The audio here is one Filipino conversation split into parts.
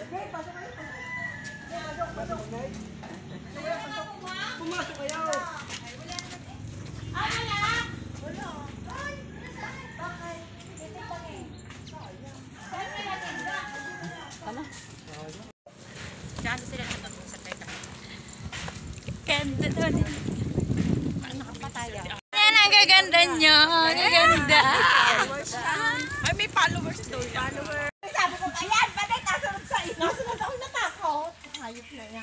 Pumasok kayo. Diyan sila nagpag-usap tayo. Ganda doon. Nakapataya. Yan ang gaganda nyo. Gaganda. Ay, may followers daw yan. Sabi ko, ayan, baday, kasunod sa iyo. Nasunod ako natakot. Hayop na yan.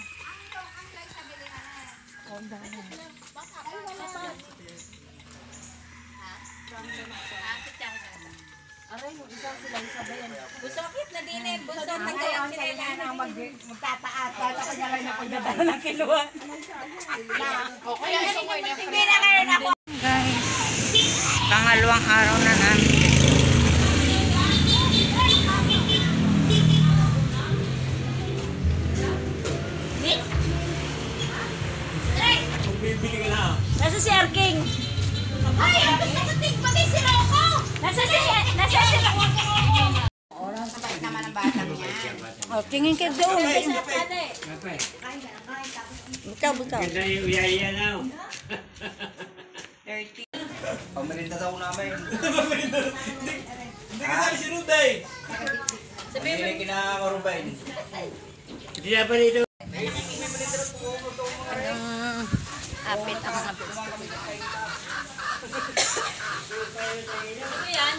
Aray, yung isa sila yung sabayan. Busokit na din eh. Busok na Ngayon sila na magtataas. Kaya ko niya lang na pagdadala ng kiluan. Hindi na ngayon ako. Guys, pangalawang araw na namin. Bibili ka na. Nasa si Arking. Ay, ang nakating pati si Rocco. Nasa si Rocco. Oras sa bait naman ang batang niya. Oh, tingin ka doon. Ikaw. Ganda yung uyaya na. 30. Pamerinda daw namin. Hindi ka sabi si Ruday. Hindi kinakarubain. Hindi na pa dito. Anong apit ang mga gusto ko. Ano yan?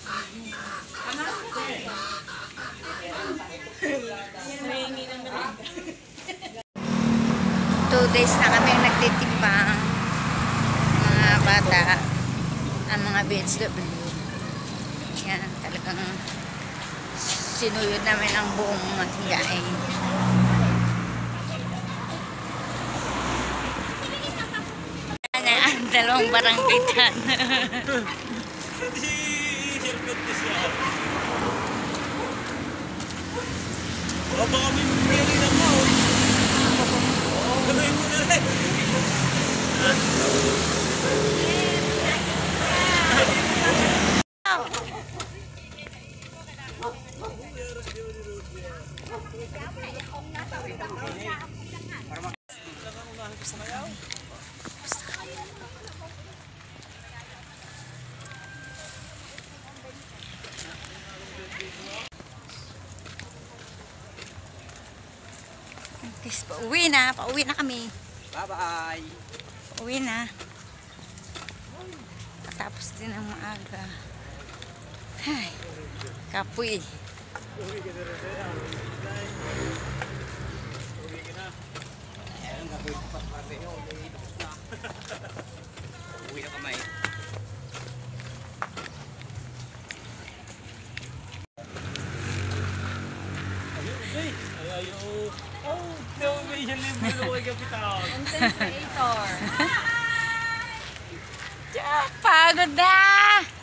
2 days na kami nagtitimbang mga bata ang mga BHW. Yan, talagang sinuyod namin ang buong matinggain. Ang dalawang barangay dyan. Si Sirkot na siya. O baka may pili na mo. Gano'y mo na rin. Guys, pauwi na kami. Bye-bye. Pauwi na. Tapos din ang maaga. Ay, kapoy. Uwi na kamay. Oh, may isang libre na kay Kapitan. Pagod na!